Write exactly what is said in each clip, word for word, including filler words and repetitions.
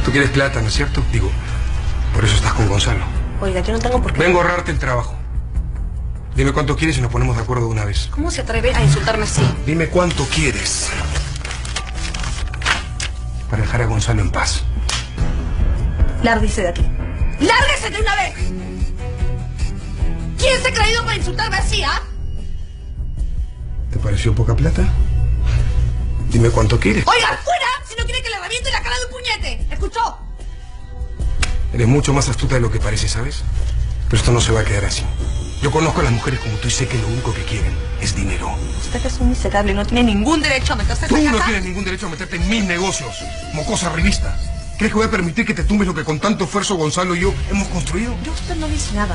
Tú quieres plata, ¿no es cierto? Digo, por eso estás con Gonzalo. Oiga, yo no tengo por qué... Vengo a ahorrarte el trabajo. Dime cuánto quieres y nos ponemos de acuerdo de una vez. ¿Cómo se atreve a insultarme así? Dime cuánto quieres para dejar a Gonzalo en paz. Lárguese de aquí. ¡Lárguese de una vez! ¿Quién se ha creído para insultarme así, ah? ¿Te pareció poca plata? Dime cuánto quieres. ¡Oiga, fuera! Si no quiere que le reviente la cara de un puñete. ¿Escuchó? Eres mucho más astuta de lo que parece, ¿sabes? Pero esto no se va a quedar así. Yo conozco a las mujeres como tú y sé que lo único que quieren es dinero. Usted es un miserable y no tiene ningún derecho a meterse en Tú esa no casa. tienes ningún derecho a meterte en mis negocios, mocosa revista. ¿Crees que voy a permitir que te tumbes lo que con tanto esfuerzo Gonzalo y yo hemos construido? Yo usted no dice nada.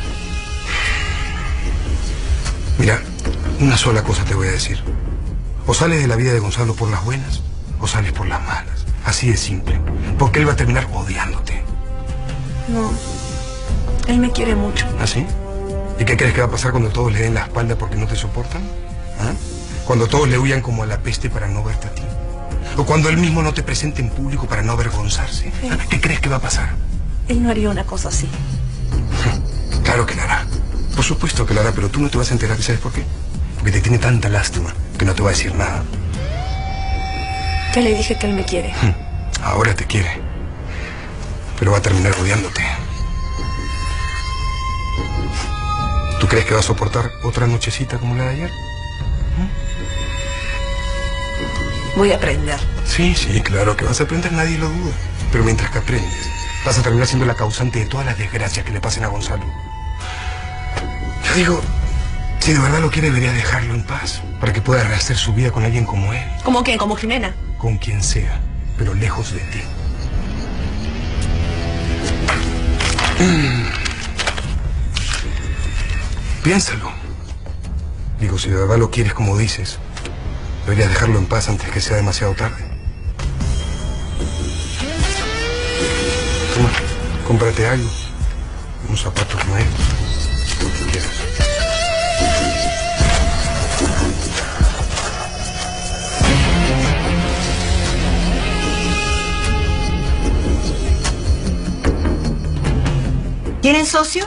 Mira, una sola cosa te voy a decir. O sales de la vida de Gonzalo por las buenas, o sales por las malas. Así de simple. Porque él va a terminar odiándote. No. Él me quiere mucho. ¿Ah, sí? ¿Y qué crees que va a pasar cuando todos le den la espalda porque no te soportan? ¿Ah? Cuando todos le huyan como a la peste para no verte a ti. O cuando él mismo no te presente en público para no avergonzarse. ¿Ah? ¿Qué crees que va a pasar? Él no haría una cosa así. Claro que lo hará. Por supuesto que lo hará, pero tú no te vas a enterar. ¿Sabes por qué? Porque te tiene tanta lástima que no te va a decir nada. Ya le dije que él me quiere. Ahora te quiere. Pero va a terminar odiándote. ¿Tú crees que va a soportar otra nochecita como la de ayer? Voy a aprender. Sí, sí, claro que vas a aprender, nadie lo duda. Pero mientras que aprendes, vas a terminar siendo la causante de todas las desgracias que le pasen a Gonzalo. Yo digo, si de verdad lo quiere, debería dejarlo en paz, para que pueda rehacer su vida con alguien como él. ¿Cómo qué? ¿Como Jimena? Con quien sea, pero lejos de ti. Mm. Piénsalo. Digo, si de verdad lo quieres como dices, deberías dejarlo en paz antes que sea demasiado tarde. Toma, cómprate algo. Unos zapatos nuevos. Lo que quieras. ¿Tienen socio?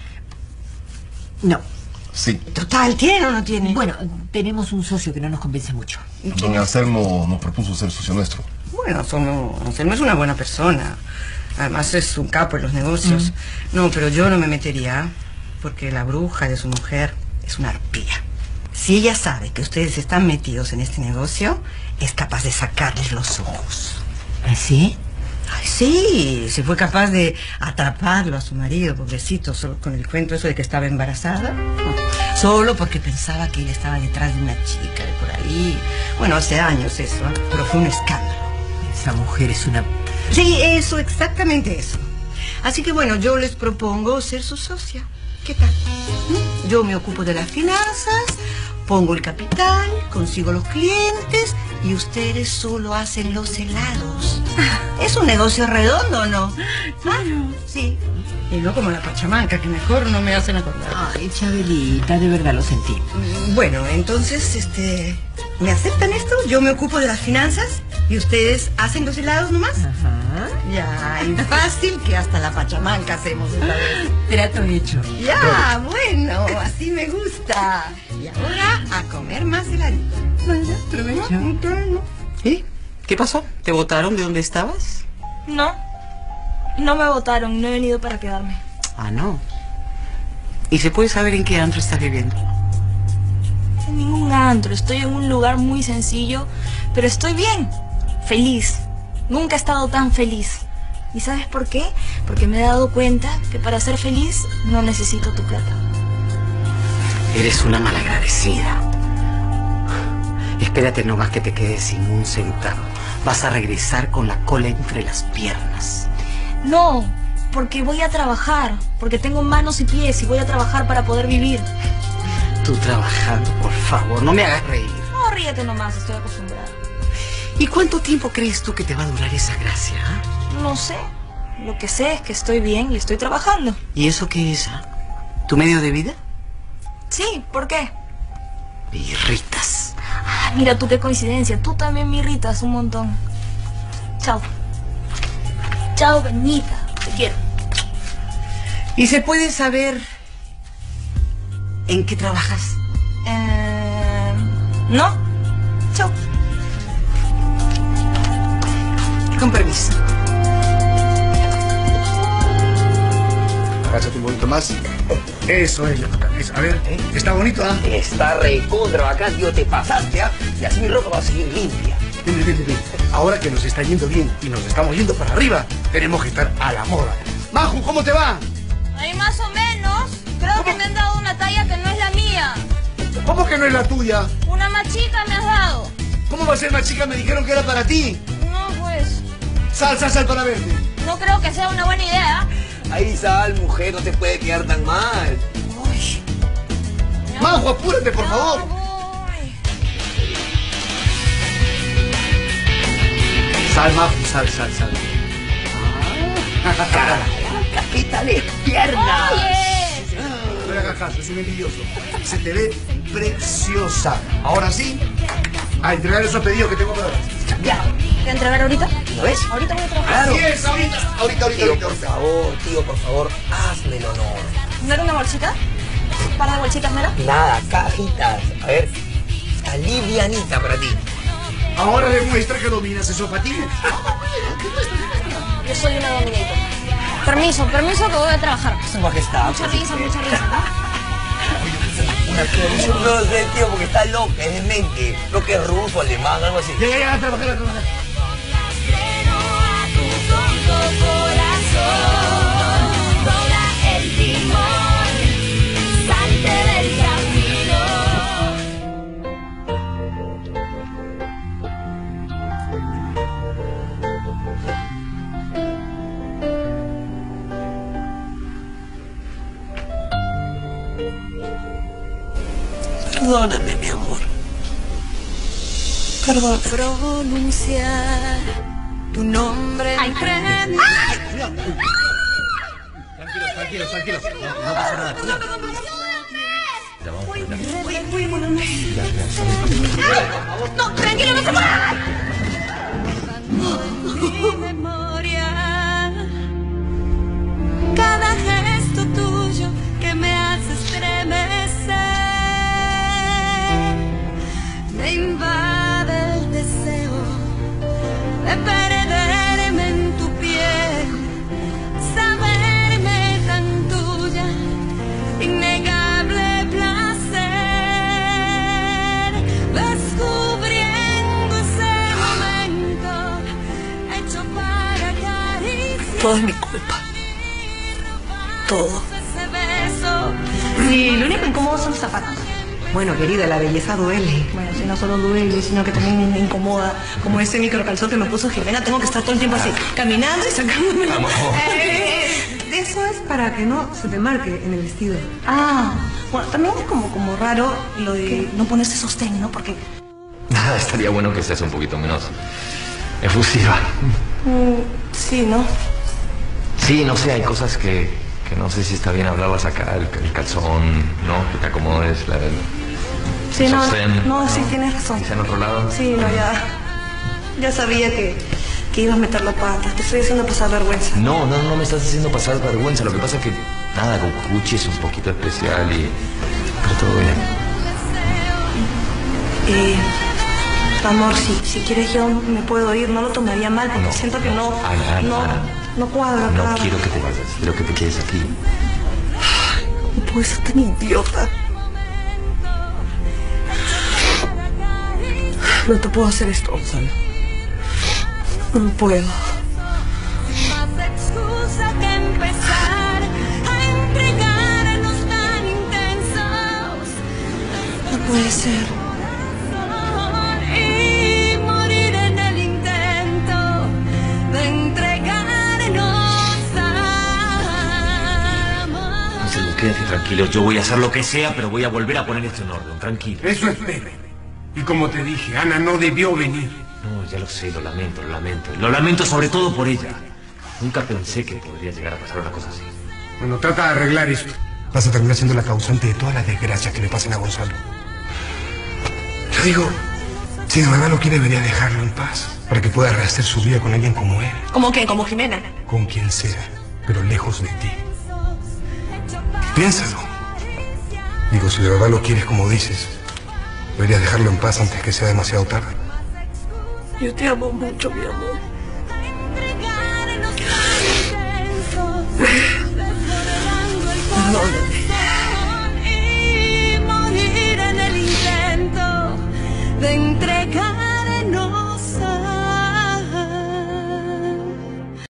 No. Sí. Total, ¿tienen o no tienen? Bueno, tenemos un socio que no nos convence mucho. Don Anselmo nos propuso ser socio nuestro. Bueno, Anselmo, Anselmo es una buena persona. Además es un capo en los negocios. Mm. No, pero yo no me metería, porque la bruja de su mujer es una arpía. Si ella sabe que ustedes están metidos en este negocio, es capaz de sacarles los ojos. ¿Así? Ay, sí, se fue capaz de atraparlo a su marido, pobrecito, solo con el cuento eso de que estaba embarazada. Solo porque pensaba que él estaba detrás de una chica de por ahí. Bueno, hace años eso, ¿eh? Pero fue un escándalo. Esa mujer es una... Sí, eso, exactamente eso. Así que bueno, yo les propongo ser su socia. ¿Qué tal? ¿Mm? Yo me ocupo de las finanzas, pongo el capital, consigo los clientes y ustedes solo hacen los helados. ¿Es un negocio redondo o no? Claro. Sí. Y no como la Pachamanca, que mejor no me hacen acordar. Ay, Chabelita, de verdad lo sentí. Bueno, entonces, este... ¿me aceptan esto? Yo me ocupo de las finanzas y ustedes hacen los helados nomás. Ajá. Ya, y fácil que hasta la Pachamanca hacemos esta vez. Trato hecho. Ya, bueno, así me gusta. Y ahora a comer más heladito. Bueno, provecho. ¿Y? ¿Qué pasó? ¿Te botaron de donde estabas? No. No me votaron, no he venido para quedarme. Ah, no. ¿Y se puede saber en qué antro estás viviendo? En ningún antro, estoy en un lugar muy sencillo, pero estoy bien, feliz. Nunca he estado tan feliz. ¿Y sabes por qué? Porque me he dado cuenta que para ser feliz no necesito tu plata. Eres una malagradecida. Espérate nomás que te quedes sin un centavo. Vas a regresar con la cola entre las piernas. No, porque voy a trabajar, porque tengo manos y pies y voy a trabajar para poder vivir. Tú trabajando, por favor, no me hagas reír. No, ríete nomás, estoy acostumbrada. ¿Y cuánto tiempo crees tú que te va a durar esa gracia? ¿Eh? No sé, lo que sé es que estoy bien y estoy trabajando. ¿Y eso qué es? ¿Eh? ¿Tu medio de vida? Sí, ¿por qué? Me irritas. Ah, mira tú qué coincidencia, tú también me irritas un montón. Chao. Chao, Benita. Te quiero. ¿Y se puede saber en qué trabajas? Eh, ¿No? Chao. Con permiso. Agáchate un poquito más. Eso es, eso. A ver, ¿eh? Está bonito, ¿ah? Está recontra bacán, tío, te pasaste, ¿ah? Y así mi ropa va a seguir limpia. Ven, ven, ven. Ahora que nos está yendo bien y nos estamos yendo para arriba, tenemos que estar a la moda. Maju, ¿cómo te va? Ahí más o menos. Creo que me han dado una talla que no es la mía. ¿Cómo que no es la tuya? Una más chica me has dado. ¿Cómo va a ser más chica? Me dijeron que era para ti. No, pues. Sal, sal, sal para verde. No creo que sea una buena idea. Ahí sal, mujer, no te puede quedar tan mal. Uy. Maju, apúrate, por favor. Voy. Sal, Maju, sal, sal, sal. Capitales, piernas. Oye. No le hagas caso, es un envidioso. Se te ve preciosa. Ahora sí, a entregar esos pedidos que tengo para ver. Ya. ¿Voy a entregar ahorita? ¿Lo ves? Ahorita voy a trabajar. Claro. Así es, ahorita, ahorita, ahorita. Tío, ahorita. por favor, tío, por favor, hazme el honor. ¿No era una bolsita? ¿Un par de bolsitas, mera? Nada, cajitas. A ver, está livianita para ti. Ahora demuestra que dominas esos patines. Yo soy una dominator. Permiso, permiso que voy a trabajar. Su majestad. Mucha risa, mucha risa. Una yo no sé, tío, porque está loca, es demente. Creo que es ruso, alemán, algo así. Ya, ya, ya, a trabajar, a trabajar. Perdóname, mi amor. Perdón. Pronunciar tu nombre. Ay, Tranquilos, tranquilos, tranquilos. No, no pasa nada. No, tranquilo, no se mueva. Mi memoria, cada gesto tuyo que me hace estremecer, me invade el deseo de perderme en tu piel, saberme tan tuya, innegable placer, descubriendo ese momento hecho para acariciar. Todo es mi culpa. Todo. Ese beso. Y lo único incómodo son los zapatos. Bueno, querida, la belleza duele. Bueno, si no solo duele, sino que también me incomoda. Como ese microcalzón que me puso Jimena, tengo que estar todo el tiempo así, caminando y sacándome. Eh, eso es para que no se te marque en el vestido. Ah, bueno, también es como, como raro lo de no ponerse sostén, ¿no? Porque... Estaría bueno que seas un poquito menos efusiva. Mm, sí, ¿no? Sí, no sé, hay cosas que, que no sé si está bien hablarlas acá, el, el calzón, ¿no? Que te acomodes, la, el Sí, no, sostén, no, sí, tienes razón. quizá en otro lado. Sí, no, ya... Ya sabía que, que ibas a meter la pata. Te estoy haciendo pasar vergüenza. No, no, no me estás haciendo pasar vergüenza. Lo que pasa es que, nada, con Gucci es un poquito especial y... Pero todo bien. Eh, amor, si, si quieres yo me puedo ir, no lo tomaría mal porque No. siento que no, Ana, Ana, no, Ana. no cuadra No acá. quiero que te vayas, quiero que te quedes aquí. No puedo ser tan idiota. No te puedo hacer esto, Gonzalo. No puedo. Más excusa que empezar a entregarnos tan intensos. No puede ser. Y morir en el intento de entregarnos amor. Marcelo, quédate tranquilo. Yo voy a hacer lo que sea, pero voy a volver a poner esto en orden. Tranquilo. Eso espero. Y como te dije, Ana no debió venir. No, ya lo sé, lo lamento, lo lamento. Lo lamento sobre todo por ella. Nunca pensé que podría llegar a pasar una cosa así. Bueno, trata de arreglar esto. Vas a terminar siendo la causante de todas las desgracias que le pasen a Gonzalo. Yo digo, si de verdad lo quiere, debería dejarlo en paz. para que pueda rehacer su vida con alguien como él. ¿Cómo qué? ¿Como Jimena? Con quien sea, pero lejos de ti. Piénsalo. Digo, si de verdad lo quieres como dices, deberías dejarlo en paz antes que sea demasiado tarde. Yo te amo mucho, mi amor. Perdóname.